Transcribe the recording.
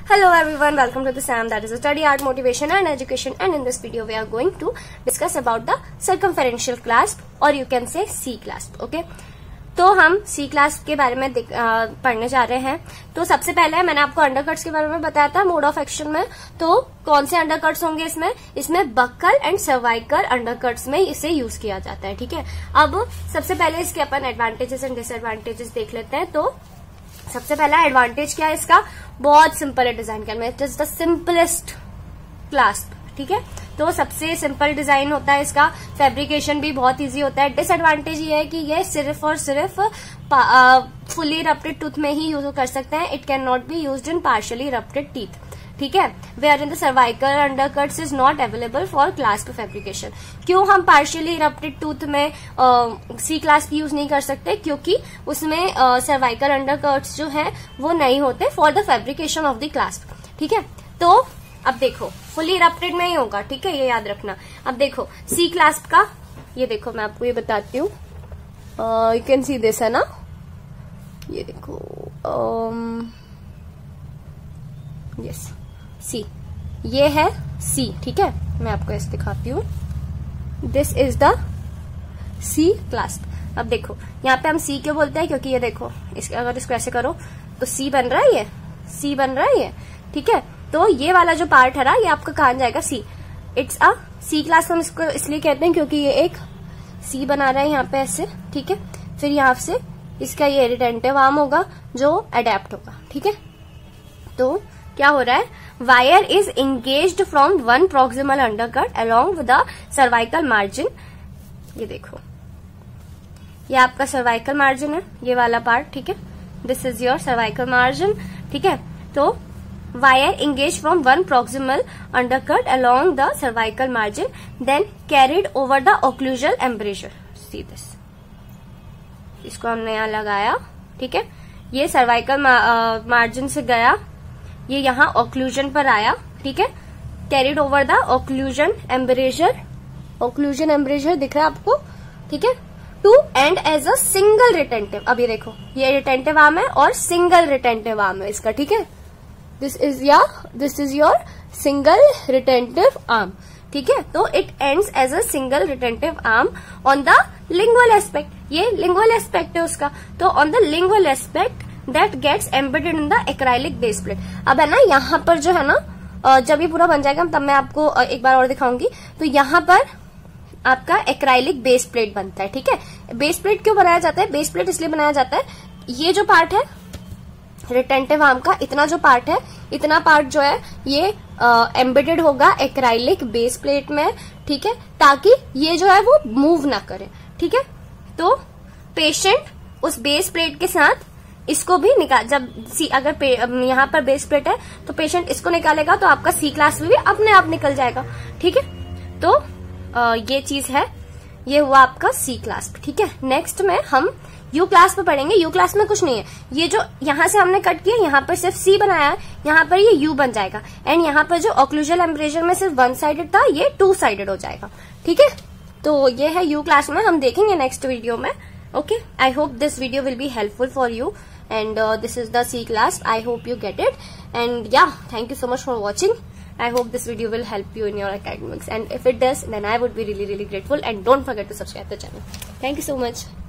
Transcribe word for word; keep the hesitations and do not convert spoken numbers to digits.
Hello everyone, welcome to the SAM, that is a study art motivation and education, and in this video we are going to discuss about the circumferential clasp or you can say C clasp. Okay, तो हम C clasp के बारे में आ, पढ़ने जा रहे हैं. तो सबसे पहले मैंने आपको अंडरकट्स के बारे में बताया था मोड ऑफ एक्शन में. तो कौन से अंडरकट्स होंगे इसमें? इसमें बक्कल एंड सर्वाइकल अंडरकट्स में इसे यूज किया जाता है. ठीक है, अब सबसे पहले इसके अपन एडवांटेजेस एंड डिसएडवांटेजेस देख लेते हैं. तो सबसे पहला एडवांटेज क्या है इसका? बहुत सिंपल है डिजाइन करने में. It is the simplest clasp. ठीक है, तो सबसे सिंपल डिजाइन होता है इसका. फैब्रिकेशन भी बहुत इजी होता है. डिसएडवांटेज ये है कि ये सिर्फ और सिर्फ फुली रप्टेड टूथ में ही यूज कर सकते हैं. It can not be used in partially erupted teeth. ठीक है, where in the cervical undercuts is not available for clasp fabrication. क्यों हम पार्शियली रप्टेड टूथ में सी क्लास्प यूज नहीं कर सकते? क्योंकि उसमें सर्वाइकल अंडरकट्स जो है वो नहीं होते for the fabrication of the clasp. ठीक है, तो अब देखो फुली रप्टेड में ही होगा. ठीक है, ये याद रखना. अब देखो सी क्लास्प का, ये देखो मैं आपको ये बताती हूँ. यू कैन सी दिस है ना, ये देखो यस सी, ये है सी. ठीक है, मैं आपको ऐसे दिखाती हूँ. This is the C clasp. अब देखो यहाँ पे हम सी क्यों बोलते हैं? क्योंकि ये देखो इस, अगर इसको ऐसे करो तो सी बन रहा है, ये सी बन रहा है ये. ठीक है, तो ये वाला जो पार्ट है ना, ये आपका कहाँ जाएगा? C. It's a C clasp. हम इसको इसलिए कहते हैं क्योंकि ये एक सी बना रहा है यहाँ पे ऐसे. ठीक है, फिर यहाँ से इसका ये रिटेंटिव आर्म होगा जो अडेप्ट होगा. ठीक है, तो क्या हो रहा है? Wire is engaged from one proximal undercut along with the cervical margin. ये देखो ये आपका सर्वाइकल मार्जिन है, ये वाला पार्ट. ठीक है, this is your cervical margin. ठीक है, तो wire engage from one proximal undercut along the cervical margin then carried over the occlusal embrasure. See this, इसको हमने यहां लगाया. ठीक है, ये सर्वाइकल मार्जिन से गया, ये यहाँ ओक्लूजन पर आया. ठीक है, carried over the occlusion embrasure. Occlusion embrasure दिख रहा है आपको? ठीक है, to end as a single retentive. अभी देखो ये रिटेंटिव आर्म है और सिंगल रिटेंटिव आर्म है इसका. ठीक है, दिस इज या this is your single retentive arm. ठीक है, तो it ends as a single retentive arm on the lingual aspect. ये लिंगुअल एस्पेक्ट है उसका. तो on the lingual aspect that gets embedded in the acrylic base plate. अब है ना यहाँ पर जो है ना, जब ये पूरा बन जाएगा तब मैं आपको एक बार और दिखाऊंगी. तो यहाँ पर आपका एक्राइलिक बेस प्लेट बनता है. ठीक है, बेस प्लेट क्यों बनाया जाता है? बेस प्लेट इसलिए बनाया जाता है, ये जो पार्ट है रिटेंटिव आर्म का, इतना जो पार्ट है, इतना पार्ट जो है ये एम्बेडेड होगा एक्राइलिक बेस प्लेट में. ठीक है, ताकि ये जो है वो मूव ना करे. ठीक है, तो पेशेंट उस बेस प्लेट के साथ इसको भी निकाल, जब सी अगर यहाँ पर बेस प्लेट है तो पेशेंट इसको निकालेगा तो आपका सी क्लास भी अपने आप निकल जाएगा. ठीक है, तो आ, ये चीज है, ये हुआ आपका सी क्लास. ठीक है, नेक्स्ट में हम यू क्लास पे पढ़ेंगे. यू क्लास में कुछ नहीं है, ये जो यहाँ से हमने कट किया, यहाँ पर सिर्फ सी बनाया, यहाँ पर ये यू बन जाएगा. एंड यहाँ पर जो ओक्लूजल एम्ब्रेजर में सिर्फ वन साइडेड था, ये टू साइडेड हो जाएगा. ठीक है, तो ये है यू क्लास में, हम देखेंगे नेक्स्ट वीडियो में. Okay, I hope this video will be helpful for you, and uh, this is the C class. I hope you get it, and yeah, thank you so much for watching. I hope this video will help you in your academics, and if it does, then I would be really really grateful, and don't forget to subscribe the channel. Thank you so much.